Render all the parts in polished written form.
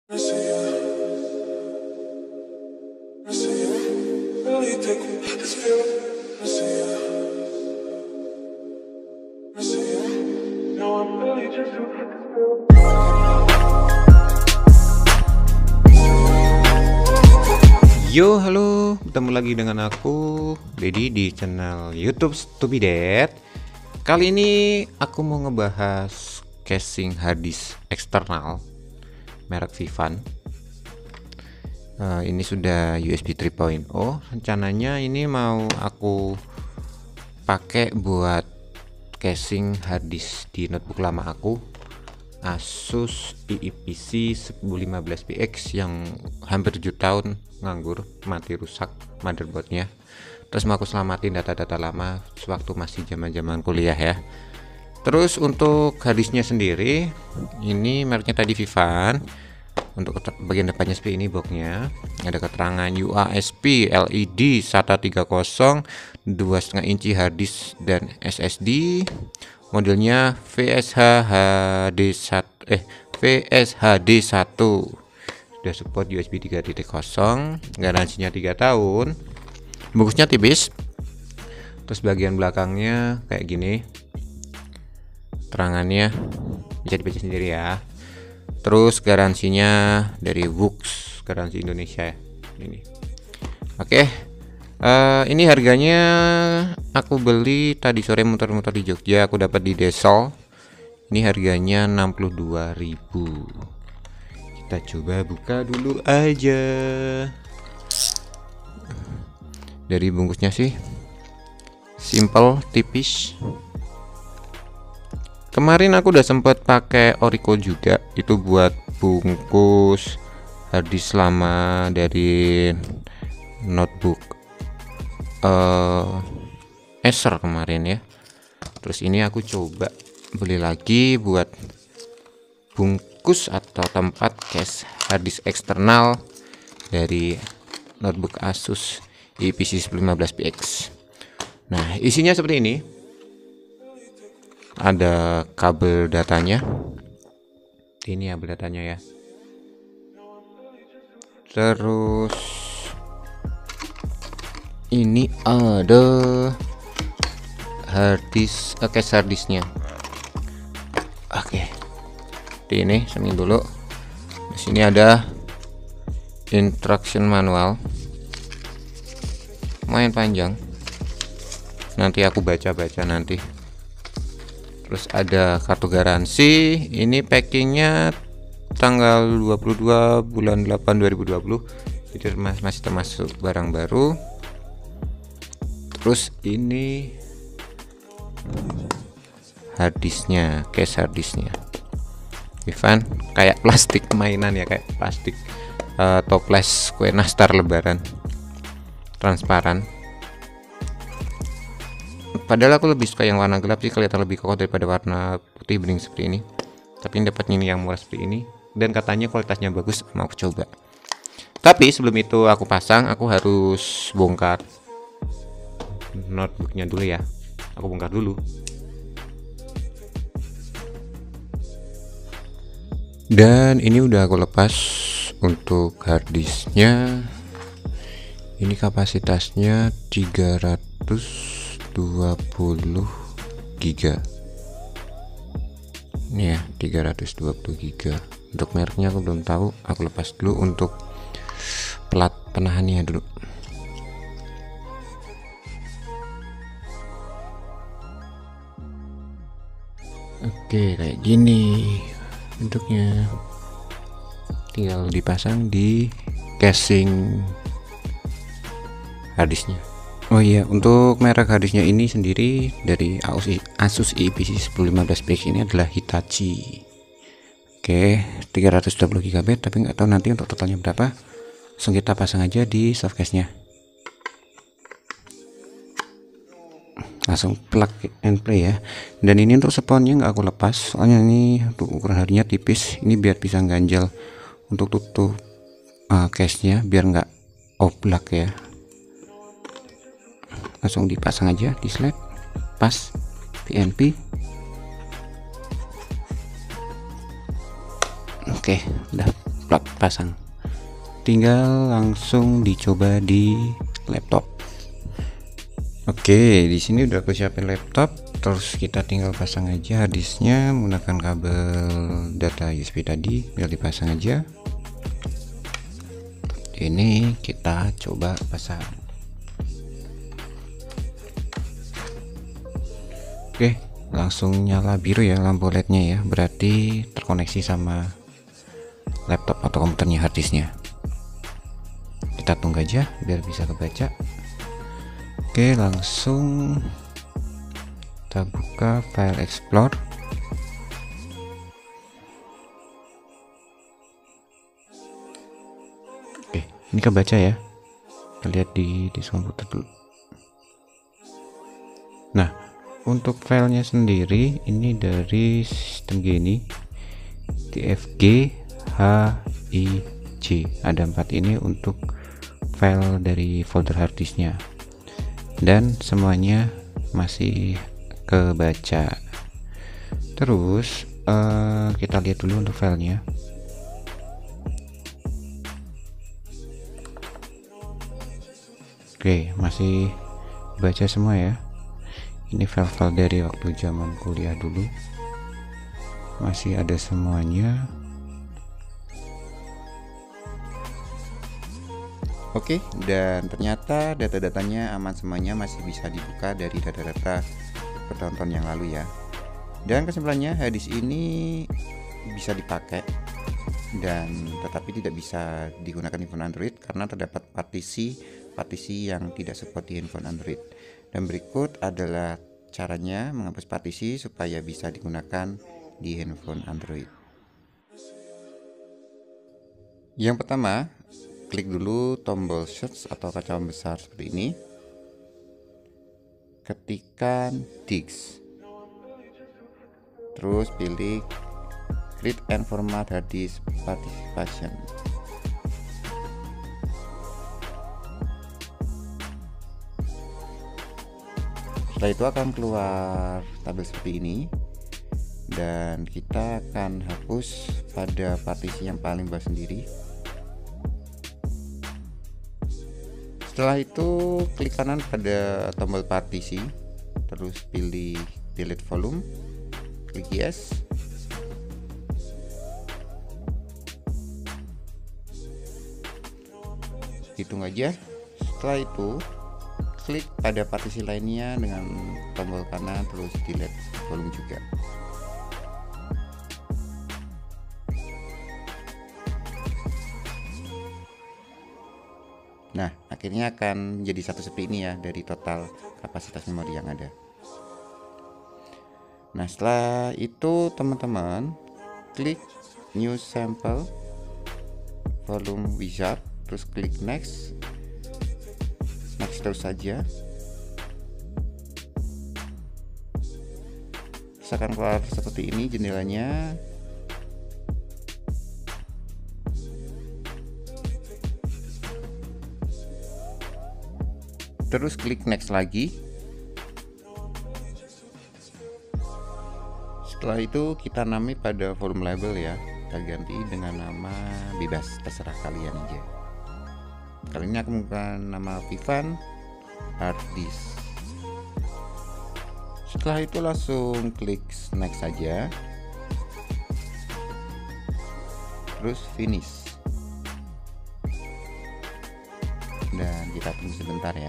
Yo, halo, ketemu lagi dengan aku, Dedi, di channel YouTube Stupidad. Kali ini aku mau ngebahas casing harddisk eksternal merek Vivan. Ini sudah USB 3.0. Rencananya ini mau aku pakai buat casing harddisk di notebook lama aku, Asus IEPC 1015px yang hampir 7 tahun nganggur, mati rusak motherboardnya. Terus mau aku selamatin data-data lama sewaktu masih zaman-zaman kuliah ya. Terus untuk harddisknya sendiri, ini mereknya tadi Vivan. Untuk bagian depannya seperti ini boxnya, ada keterangan UASP LED SATA 30 2,5 inci harddisk dan SSD. Modelnya VSHD1 sudah support USB 3.0, garansinya 3 tahun. Bungkusnya tipis. Terus bagian belakangnya kayak gini, terangannya bisa dibaca sendiri ya. Terus garansinya dari Wux, garansi Indonesia ini. Oke. Ini harganya aku beli tadi sore muter-muter di Jogja, aku dapat di Desol. Ini harganya 62.000. Kita coba buka dulu aja. Dari bungkusnya sih simple, tipis. Kemarin aku udah sempet pakai Oriko juga, itu buat bungkus harddisk lama dari notebook Acer kemarin ya. Terus ini aku coba beli lagi buat bungkus atau tempat case harddisk eksternal dari notebook Asus IEPC 1015px. Nah, isinya seperti ini. Ada kabel datanya. Ini kabel datanya ya. Terus ini ada harddisk, case harddisknya. Oke. Ini semi dulu. Di sini ada instruction manual. Lumayan panjang. Nanti aku baca-baca nanti. Terus ada kartu garansi. Ini packingnya tanggal 22 bulan 8 2020. Jadi masih termasuk barang baru. Terus ini harddisknya, case harddisknya Vivan, kayak plastik mainan ya, kayak plastik toples kue nastar lebaran, transparan. Padahal aku lebih suka yang warna gelap sih, kelihatan lebih kokoh daripada warna putih bening seperti ini. Tapi ini dapatnya ini yang murah seperti ini, dan katanya kualitasnya bagus, mau aku coba. Tapi sebelum itu aku pasang, aku harus bongkar notebooknya dulu ya. Aku bongkar dulu. Dan ini udah aku lepas untuk harddisknya. Ini kapasitasnya 320 giga. Ini ya 320 giga. Untuk mereknya aku belum tahu. Aku lepas dulu untuk plat penahannya dulu. Oke, kayak gini bentuknya. Tinggal dipasang di casing harddisknya. Oh iya, untuk merek harddisknya ini sendiri dari Asus IEPC 1015px ini adalah Hitachi. Oke, 320 GB, tapi nggak tahu nanti untuk totalnya berapa. Langsung kita pasang aja di softcase-nya. Langsung plug and play ya. Dan ini untuk sponnya nggak aku lepas, soalnya ini untuk ukuran hardnya tipis. Ini biar bisa ganjal untuk tutup case-nya, biar nggak oblak ya. Langsung dipasang aja di slide, pas PNP. Oke, udah plug. pasang. Tinggal langsung dicoba di laptop. Oke, di sini udah aku siapin laptop, terus kita tinggal pasang aja harddisknya menggunakan kabel data USB tadi, tinggal dipasang aja. Ini kita coba pasang. Oke, langsung nyala biru ya lampu LED-nya ya, berarti terkoneksi sama laptop atau komputernya harddisknya. Kita tunggu aja biar bisa kebaca. Oke, langsung kita buka file Explorer. Oke, ini kebaca ya. Kita lihat di komputer dulu. Nah, untuk filenya sendiri ini dari sistem gini, TFG HIJ. Ada 4 ini untuk file dari folder harddisknya. Dan semuanya masih kebaca. Terus kita lihat dulu untuk filenya. Oke, masih baca semua ya. Ini file-file dari waktu zaman kuliah dulu, masih ada semuanya. Oke, dan ternyata data-datanya aman semuanya, masih bisa dibuka dari data-data bertahun-tahun yang lalu ya. Dan kesimpulannya, harddisk ini bisa dipakai dan tetapi tidak bisa digunakan di handphone Android karena terdapat partisi yang tidak support di handphone Android. Dan berikut adalah caranya menghapus partisi supaya bisa digunakan di handphone Android. Yang pertama, klik dulu tombol search atau kaca besar seperti ini, ketikkan disk, terus pilih create and format hard disk participation. Setelah itu akan keluar tabel seperti ini, dan kita akan hapus pada partisi yang paling bawah sendiri. Setelah itu klik kanan pada tombol partisi, terus pilih delete volume, klik yes. Hitung aja. Setelah itu klik pada partisi lainnya dengan tombol kanan, terus delete volume juga. Nah, akhirnya akan menjadi satu seperti ini ya dari total kapasitas memori yang ada. Nah, setelah itu teman-teman klik new sample volume wizard, terus klik next terus saja. Terus akan keluar seperti ini jendelanya. Terus klik next lagi. Setelah itu kita namai pada volume label ya, kita ganti dengan nama bebas, terserah kalian aja. Kali ini aku menggunakan nama Vivan hard disk. Setelah itu langsung klik next saja, terus finish, dan kita tunggu sebentar ya.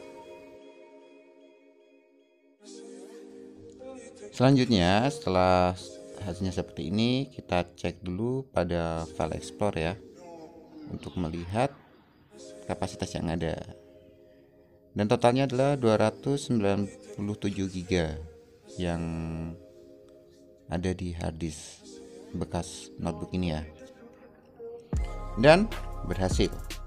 Selanjutnya, setelah hasilnya seperti ini, kita cek dulu pada file Explorer ya, untuk melihat kapasitas yang ada. Dan totalnya adalah 297 GB yang ada di harddisk bekas notebook ini ya. Dan berhasil.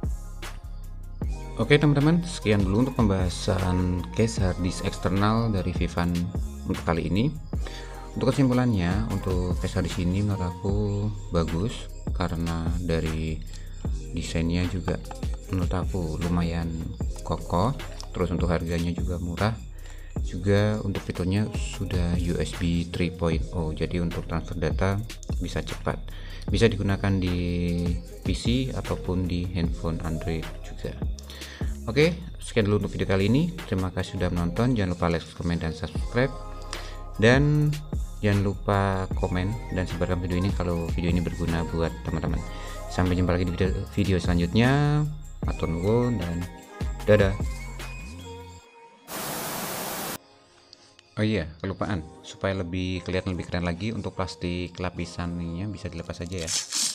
Oke teman-teman, sekian dulu untuk pembahasan case harddisk eksternal dari Vivan untuk kali ini. Untuk kesimpulannya, untuk case harddisk ini menurut aku bagus karena dari desainnya juga menurut aku lumayan kokoh, terus untuk harganya juga murah, Juga untuk fiturnya sudah USB 3.0, jadi untuk transfer data bisa cepat, bisa digunakan di PC ataupun di handphone Android juga. Oke, sekian dulu untuk video kali ini. Terima kasih sudah menonton. Jangan lupa like, comment, dan subscribe, dan jangan lupa komen dan sebarkan video ini kalau video ini berguna buat teman-teman. Sampai jumpa lagi di video selanjutnya. Matur nuwun dan dadah. Oh iya, kelupaan, supaya lebih kelihatan lebih keren lagi, untuk plastik lapisannya bisa dilepas aja ya.